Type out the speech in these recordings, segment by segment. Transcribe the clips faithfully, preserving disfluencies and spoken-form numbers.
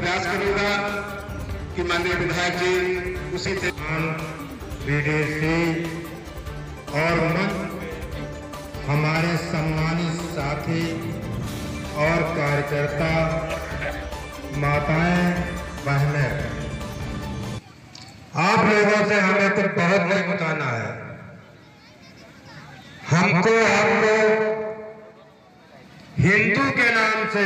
प्रयास करूंगा कि माननीय विधायक जी उसी बीडीसी और मंच हमारे सम्मानित साथी और कार्यकर्ता, माताएं, बहनें, आप लोगों से हमें तो बहुत नहीं बताना है। हमको आप लोग हिंदू के नाम से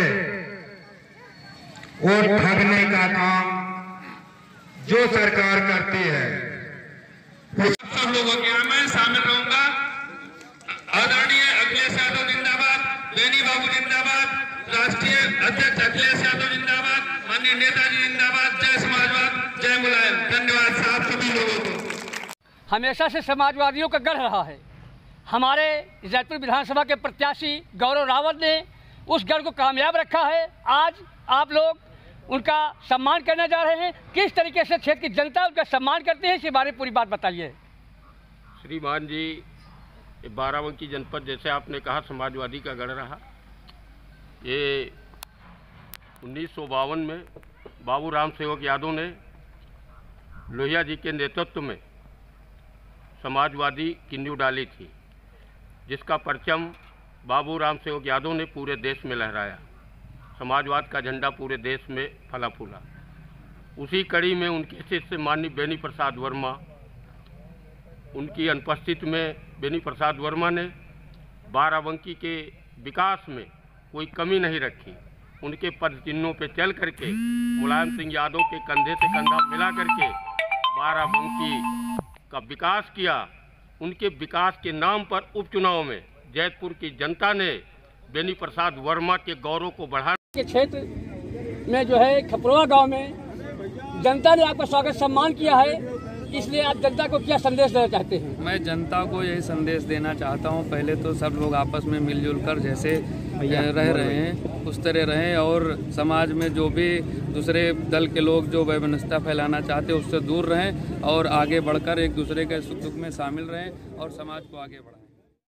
वोट ठगने का काम जो सरकार करती है, सब लोगों के यहाँ मैं शामिल रहूंगा। आदरणीय अखिलेश यादव जिंदाबाद, बेनी बाबू जिंदाबाद, राष्ट्रीय अध्यक्ष अखिलेश यादव जिंदाबाद, माननीय नेताजी जिंदाबाद, जय समाजवाद, जय मुलायम। धन्यवाद साहब सभी लोगों को। हमेशा से समाजवादियों का गढ़ रहा है। हमारे जैतपुर विधानसभा के प्रत्याशी गौरव रावत ने उस गढ़ को कामयाब रखा है। आज आप लोग उनका सम्मान करने जा रहे हैं। किस तरीके से क्षेत्र की जनता उनका सम्मान करती है, इसके बारे में पूरी बात बताइए। श्रीमान जी, बाराबंकी जनपद जैसे आपने कहा समाजवादी का गढ़ रहा। ये उन्नीस सौ बावन में बाबू राम सेवक यादव ने लोहिया जी के नेतृत्व में समाजवादी की नींव डाली थी, जिसका परचम बाबू राम सेवक यादव ने पूरे देश में लहराया। समाजवाद का झंडा पूरे देश में फला फूला। उसी कड़ी में उनके शिष्य माननीय बेनी प्रसाद वर्मा, उनकी अनुपस्थिति में बेनी प्रसाद वर्मा ने बाराबंकी के विकास में कोई कमी नहीं रखी। उनके पद चिन्हों पे चल करके मुलायम सिंह यादव के कंधे से कंधा मिला करके बाराबंकी का विकास किया। उनके विकास के नाम पर उपचुनाव में जैतपुर की जनता ने बेनी प्रसाद वर्मा के गौरव को बढ़ाने के क्षेत्र में जो है खपरवा गांव में जनता ने आपका स्वागत सम्मान किया है, इसलिए आप जनता को क्या संदेश देना चाहते हैं? मैं जनता को यही संदेश देना चाहता हूं, पहले तो सब लोग आपस में मिलजुल कर जैसे रह रहे हैं उस तरह रहें, और समाज में जो भी दूसरे दल के लोग जो वैमनस्यता फैलाना चाहते हैं उससे दूर रहें और आगे बढ़कर एक दूसरे के सुख दुख में शामिल रहें और समाज को आगे बढ़ाएं।